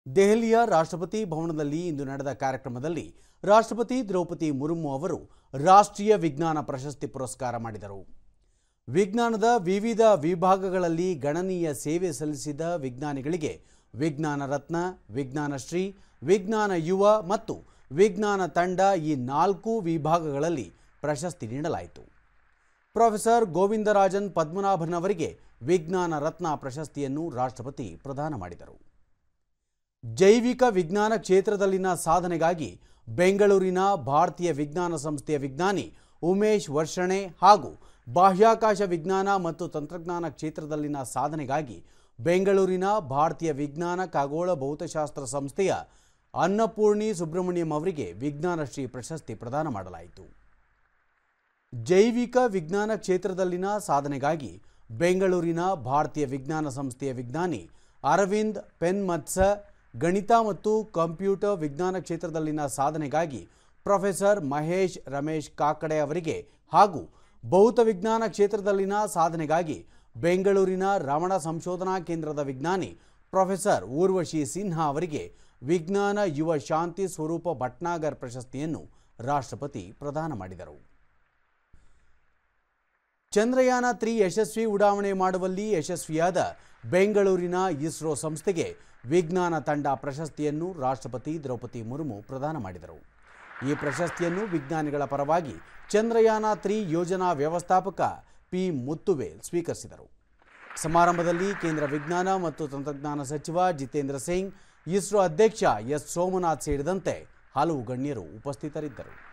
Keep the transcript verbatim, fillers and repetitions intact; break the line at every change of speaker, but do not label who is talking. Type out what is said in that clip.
ದೆಹಲಿಯ ರಾಷ್ಟ್ರಪತಿ ಭವನದಲ್ಲಿ ಇಂದು ನಡೆದ ಕಾರ್ಯಕ್ರಮದಲ್ಲಿ ರಾಷ್ಟ್ರಪತಿ ದ್ರೌಪದಿ ಮುರ್ಮು ಅವರು ರಾಷ್ಟ್ರೀಯ ವಿಜ್ಞಾನ ಪ್ರಶಸ್ತಿ ಪುರಸ್ಕಾರ ಮಾಡಿದರು. ವಿಜ್ಞಾನದ ವಿವಿಧ ವಿಭಾಗಗಳಲ್ಲಿ ಗಣನೀಯ ಸೇವೆ ಸಲ್ಲಿಸಿದ ವಿಜ್ಞಾನಿಗಳಿಗೆ ವಿಜ್ಞಾನ ರತ್ನ, ವಿಜ್ಞಾನ ಶ್ರೀ, ವಿಜ್ಞಾನ ಯುವ ಮತ್ತು ವಿಜ್ಞಾನ ತಂಡ ಈ ನಾಲ್ಕು ವಿಭಾಗಗಳಲ್ಲಿ ಪ್ರಶಸ್ತಿ ನೀಡಲಾಯಿತು. ಪ್ರೊಫೆಸರ್ ಗೋವಿಂದರಾಜನ್ ಪದ್ಮನಾಭನ್ ಅವರಿಗೆ ವಿಜ್ಞಾನ ರತ್ನ ಪ್ರಶಸ್ತಿಯನ್ನು ರಾಷ್ಟ್ರಪತಿ ಪ್ರದಾನ ಮಾಡಿದರು. ಜೈವಿಕ ವಿಜ್ಞಾನ ಕ್ಷೇತ್ರದಲ್ಲಿನ ಸಾಧನೆಗಾಗಿ ಬೆಂಗಳೂರಿನ ಭಾರತೀಯ ವಿಜ್ಞಾನ ಸಂಸ್ಥೆಯ ವಿಜ್ಞಾನಿ ಉಮೇಶ್ ವರ್ಷಣೆ ಹಾಗೂ ಬಾಹ್ಯಾಕಾಶ ವಿಜ್ಞಾನ ಮತ್ತು ತಂತ್ರಜ್ಞಾನ ಕ್ಷೇತ್ರದಲ್ಲಿನ ಸಾಧನೆಗಾಗಿ ಬೆಂಗಳೂರಿನ ಭಾರತೀಯ ವಿಜ್ಞಾನ ಖಗೋಳ ಭೌತಶಾಸ್ತ್ರ ಸಂಸ್ಥೆಯ ಅನ್ನಪೂರ್ಣಿ ಸುಬ್ರಹ್ಮಣ್ಯಂ ಅವರಿಗೆ ವಿಜ್ಞಾನ ಶ್ರೀ ಪ್ರಶಸ್ತಿ ಪ್ರದಾನ ಮಾಡಲಾಯಿತು. ಜೈವಿಕ ವಿಜ್ಞಾನ ಕ್ಷೇತ್ರದಲ್ಲಿನ ಸಾಧನೆಗಾಗಿ ಬೆಂಗಳೂರಿನ ಭಾರತೀಯ ವಿಜ್ಞಾನ ಸಂಸ್ಥೆಯ ವಿಜ್ಞಾನಿ ಅರವಿಂದ್ ಪೆನ್ಮತ್ಸ, ಗಣಿತ ಮತ್ತು ಕಂಪ್ಯೂಟರ್ ವಿಜ್ಞಾನ ಕ್ಷೇತ್ರದಲ್ಲಿನ ಸಾಧನೆಗಾಗಿ ಪ್ರೊಫೆಸರ್ ಮಹೇಶ್ ರಮೇಶ್ ಕಾಕಡೆ ಅವರಿಗೆ ಹಾಗೂ ಭೌತ ವಿಜ್ಞಾನ ಕ್ಷೇತ್ರದಲ್ಲಿನ ಸಾಧನೆಗಾಗಿ ಬೆಂಗಳೂರಿನ ರಮಣ ಸಂಶೋಧನಾ ಕೇಂದ್ರದ ವಿಜ್ಞಾನಿ ಪ್ರೊಫೆಸರ್ ಊರ್ವಶಿ ಸಿನ್ಹಾ ಅವರಿಗೆ ವಿಜ್ಞಾನ ಯುವ ಶಾಂತಿ ಸ್ವರೂಪ ಭಟ್ನಾಗರ್ ಪ್ರಶಸ್ತಿಯನ್ನು ರಾಷ್ಟ್ರಪತಿ ಪ್ರದಾನ ಮಾಡಿದರು. ಚಂದ್ರಯಾನ ಮೂರು ಯಶಸ್ವಿ ಉಡಾವಣೆ ಮಾಡುವಲ್ಲಿ ಯಶಸ್ವಿಯಾದ ಬೆಂಗಳೂರಿನ ಇಸ್ರೋ ಸಂಸ್ಥೆಗೆ ವಿಜ್ಞಾನ ತಂಡ ಪ್ರಶಸ್ತಿಯನ್ನು ರಾಷ್ಟ್ರಪತಿ ದ್ರೌಪದಿ ಮುರ್ಮು ಪ್ರದಾನ ಮಾಡಿದರು. ಈ ಪ್ರಶಸ್ತಿಯನ್ನು ವಿಜ್ಞಾನಿಗಳ ಪರವಾಗಿ ಚಂದ್ರಯಾನ ಮೂರು ಯೋಜನಾ ವ್ಯವಸ್ಥಾಪಕ ಪಿ ಮುತ್ತುವೇಲ್ ಸ್ವೀಕರಿಸಿದರು. ಸಮಾರಂಭದಲ್ಲಿ ಕೇಂದ್ರ ವಿಜ್ಞಾನ ಮತ್ತು ತಂತ್ರಜ್ಞಾನ ಸಚಿವ ಜಿತೇಂದ್ರ ಸಿಂಗ್, ಇಸ್ರೋ ಅಧ್ಯಕ್ಷ ಎಸ್ ಸೋಮನಾಥ್ ಸೇರಿದಂತೆ ಹಲವು ಗಣ್ಯರು ಉಪಸ್ಥಿತರಿದ್ದರು.